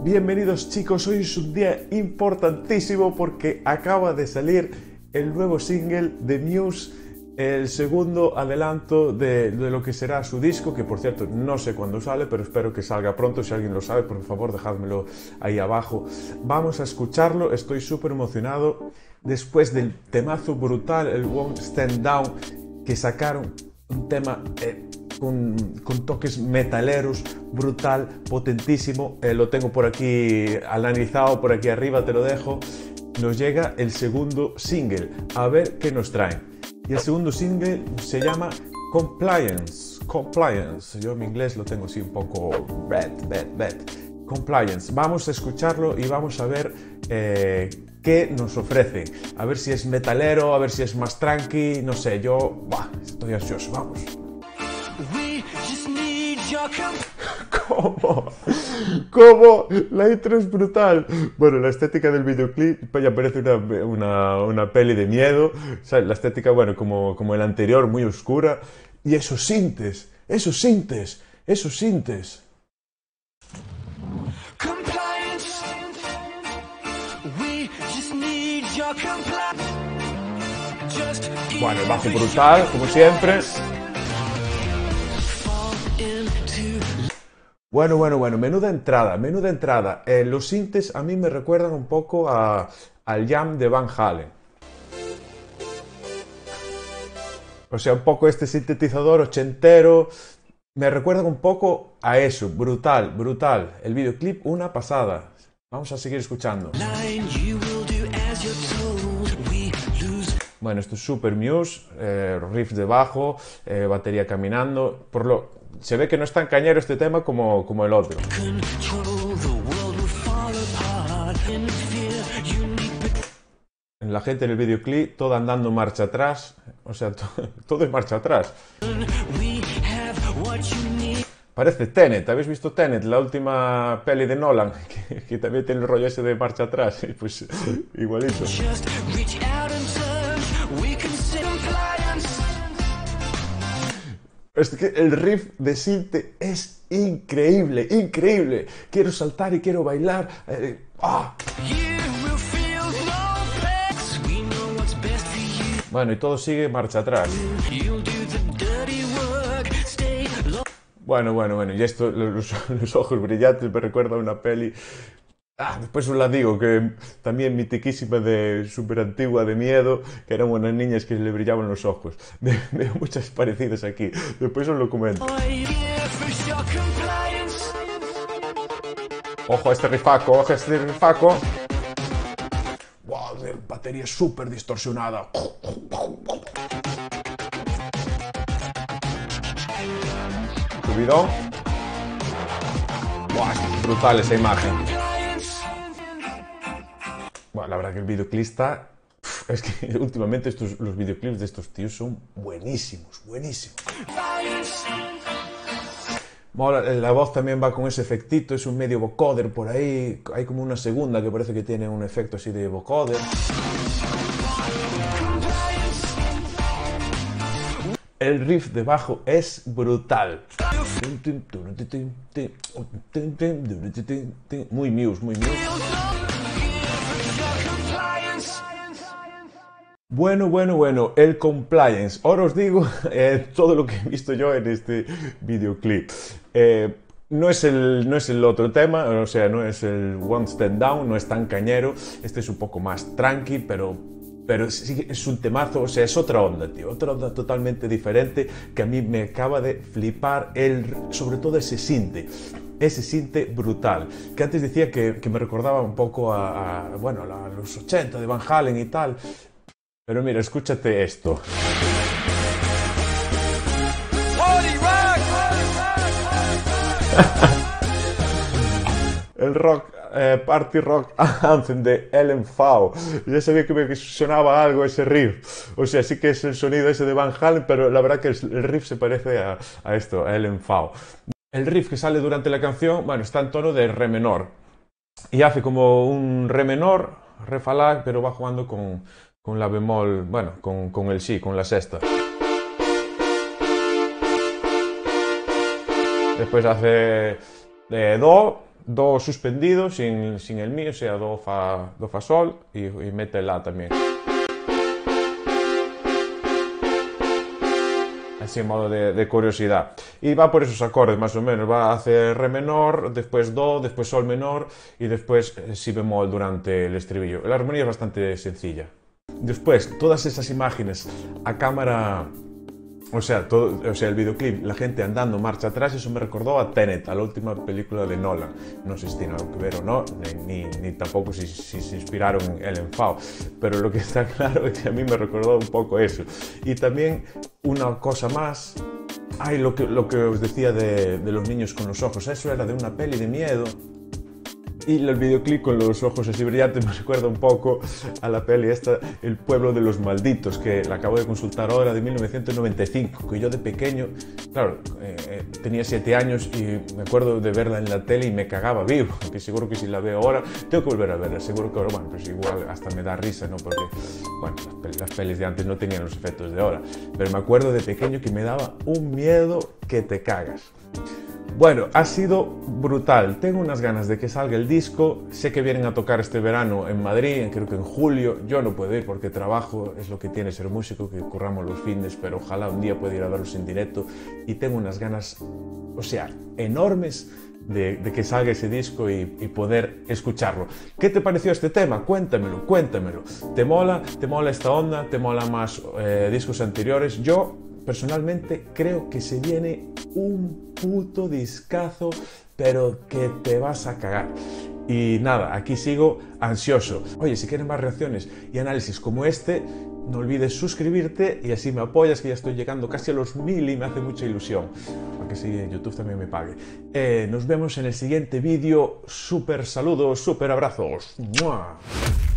Bienvenidos chicos, hoy es un día importantísimo porque acaba de salir el nuevo single de Muse, el segundo adelanto de lo que será su disco, que por cierto no sé cuándo sale, pero espero que salga pronto. Si alguien lo sabe, por favor dejádmelo ahí abajo. Vamos a escucharlo, estoy súper emocionado. Después del temazo brutal, el Won't Stand Down, que sacaron un tema con toques metaleros, brutal, potentísimo. Lo tengo por aquí analizado, por aquí arriba te lo dejo. Nos llega el segundo single, a ver qué nos traen. Y el segundo single se llama Compliance. Compliance. Yo en inglés lo tengo así un poco bad. Compliance. Vamos a escucharlo y vamos a ver qué nos ofrecen. A ver si es metalero, a ver si es más tranqui, no sé, yo estoy ansioso, vamos. ¿Cómo? La intro es brutal. Bueno, la estética del videoclip ya parece una peli de miedo. O sea, la estética, bueno, como el anterior, muy oscura. Y esos sintes. Bueno, el bajo brutal, como siempre. Bueno, menuda entrada. Los sintes a mí me recuerdan un poco al Jam de Van Halen. O sea, un poco este sintetizador ochentero, me recuerdan un poco a eso, brutal. El videoclip, una pasada. Vamos a seguir escuchando. Bueno, esto es Super Muse, riff de bajo, batería caminando. Se ve que no es tan cañero este tema como el otro. La gente en el videoclip, toda andando marcha atrás. O sea, todo es marcha atrás. Parece Tenet. ¿Habéis visto Tenet? La última peli de Nolan, que también tiene el rollo ese de marcha atrás. Pues igualito. Es que el riff de Sinte es increíble. Quiero saltar y quiero bailar. Bueno, y todo sigue marcha atrás. Bueno. Y esto, los ojos brillantes me recuerda a una peli. Después os la digo, que también mitiquísima, de súper antigua, de miedo, que eran unas niñas que le brillaban los ojos. Veo muchas parecidas aquí, después os lo comento. Ojo a este rifaco, Wow, batería súper distorsionada. Subidón. Wow, es brutal esa imagen. Bueno, la verdad que el videoclip está... Es que últimamente los videoclips de estos tíos son buenísimos. Mola, la voz también va con ese efectito, es un medio vocoder por ahí. Hay como una segunda que parece que tiene un efecto así de vocoder. El riff de bajo es brutal. Muy Muse. Bueno, el Compliance. Ahora os digo todo lo que he visto yo en este videoclip. No es el otro tema, o sea, no es el One Stand Down, no es tan cañero. Este es un poco más tranqui, pero sí es un temazo, o sea, es otra onda, tío. Otra onda totalmente diferente que a mí me acaba de flipar, sobre todo ese sinte brutal, que antes decía que me recordaba un poco a los 80 de Van Halen y tal. Pero mira, escúchate esto. El party rock anthem de LMFAO. Ya sabía que me sonaba algo ese riff. O sea, sí que es el sonido ese de Van Halen, pero la verdad que el riff se parece a esto, a LMFAO. El riff que sale durante la canción, bueno, está en tono de re menor. Y hace como un re menor, re fa la, pero va jugando con la bemol, bueno, con el si, con la sexta. Después hace do, do suspendido sin el mi, o sea, do fa sol y mete el la también. Así en modo de curiosidad. Y va por esos acordes más o menos, va a hacer re menor, después do, después sol menor y después si bemol durante el estribillo. La armonía es bastante sencilla. Después, todas esas imágenes a cámara, o sea, el videoclip, la gente andando marcha atrás, eso me recordó a Tenet, a la última película de Nolan. No sé si tiene algo que ver o no, ni tampoco si se inspiraron en el enfado, pero lo que está claro es que a mí me recordó un poco eso. Y también una cosa más, lo que os decía de los niños con los ojos, eso era de una peli de miedo. Y el videoclip con los ojos así brillantes me recuerda un poco a la peli esta, El pueblo de los malditos, que la acabo de consultar ahora, de 1995, que yo de pequeño, claro, tenía 7 años y me acuerdo de verla en la tele y me cagaba vivo, que seguro que si la veo ahora, tengo que volver a verla, seguro que ahora, bueno, pues igual hasta me da risa, ¿no? Porque, bueno, las pelis de antes no tenían los efectos de ahora, pero me acuerdo de pequeño que me daba un miedo que te cagas. Bueno, ha sido brutal, tengo unas ganas de que salga el disco, sé que vienen a tocar este verano en Madrid, creo que en julio, yo no puedo ir porque trabajo, es lo que tiene ser músico, que curramos los fines, pero ojalá un día pueda ir a verlos en directo y tengo unas ganas, o sea, enormes de que salga ese disco y poder escucharlo. ¿Qué te pareció este tema? Cuéntamelo, cuéntamelo. ¿Te mola esta onda? ¿Te mola más discos anteriores? Yo personalmente creo que se viene un puto discazo, pero que te vas a cagar. Y nada, aquí sigo ansioso. Oye, si quieres más reacciones y análisis como este, no olvides suscribirte y así me apoyas, que ya estoy llegando casi a los 1000 y me hace mucha ilusión. Aunque si YouTube también me pague. Nos vemos en el siguiente vídeo. Súper saludos, súper abrazos. ¡Mua!